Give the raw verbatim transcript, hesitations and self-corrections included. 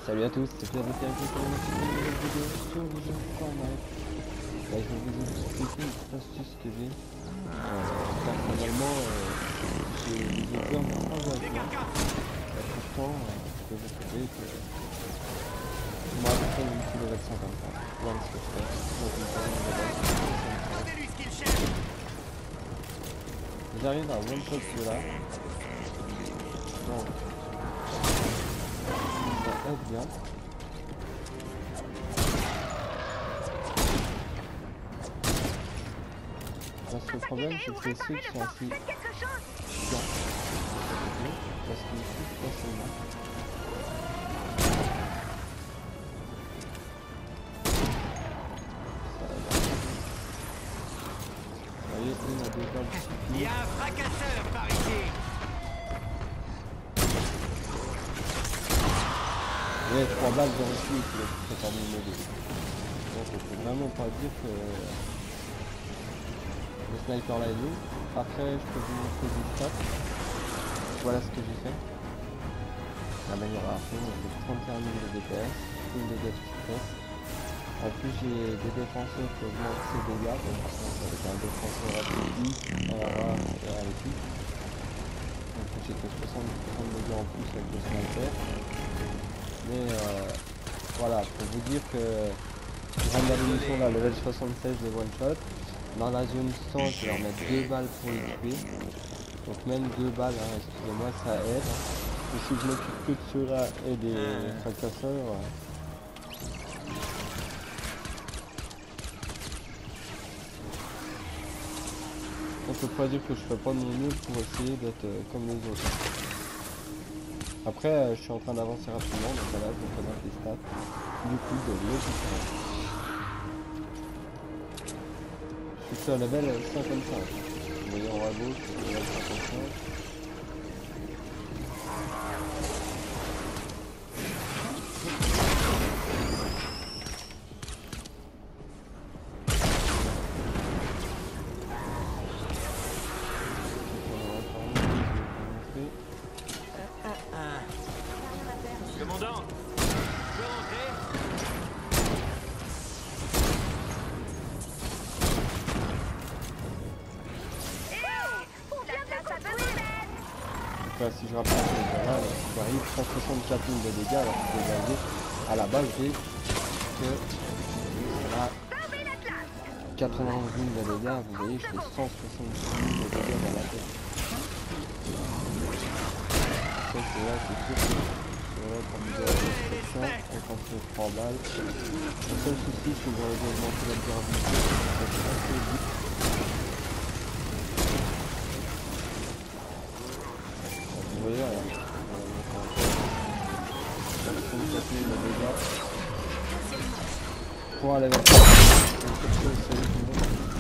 Salut à tous, c'est Pierre de Pierre qui pour une nouvelle vidéo sur le jeu Fortnite. Là je vais vous expliquer une petite astuce que j'ai. Euh, personnellement, euh, j'ai des joueurs mais pas avec moi. Et pourtant, euh, je peux vous prouver que moi personne ne me level cinquante-quatre. Voilà ce que je fais. Donc une fois, je level cinquante-quatre. J'arrive à one shot celui-là. Donc, ça aide bien. Parce que le problème, c'est que les ceux qui sont assis chiants, parce qu'ils touchent facilement. Vous voyez, une à deux balles. Il y a un fracasseur par ici. Et trois balles de refus, c'est pas mon modèle. Donc on peut vraiment pas dire que le sniper là est nul. Après je peux vous montrer des stats. Voilà ce que j'ai fait. L'amélioration, j'ai trente et un mille de D P S, une dégâts de stress. En plus j'ai des défenseurs qui augmentent ses dégâts, donc avec un défenseur à P I, un rare et un épique. Donc j'ai que soixante pour cent de dégâts en plus avec le sniper. Mais euh, voilà, pour vous dire que grande la munition là, level soixante-seize de one shot. Dans la zone cent, je vais leur mettre deux balles pour les tuer. Donc même deux balles, hein, excusez-moi, ça aide. Hein. Et si je m'occupe que de ceux-là et des fracasseurs, ouais. On peut pas dire que je fais pas de mon mieux pour essayer d'être euh, comme les autres. Après, euh, je suis en train d'avancer rapidement, donc voilà, je vous présente les stats du coup de l'autre. Je suis à level cinquante-cinq. Vous voyez en haut à gauche, level cinquante-cinq. Commandant, je peux rentrer? Enfin, si je rapproche les là, j'arrive cent soixante-quatre mille de dégâts alors que j'ai à la base j'ai que là, quatre-vingt-onze mille de dégâts, vous voyez je fais cent soixante-dix mille de dégâts dans la tête. Ça c'est là c'est sûr que c'est vrai comme de la destruction, cinquante trois balles. Le seul souci c'est que j'aurais dû augmenter la durabilité, ça c'est assez vite. Vous voyez, regarde. soixante-quatre mille de dégâts. Pour aller vers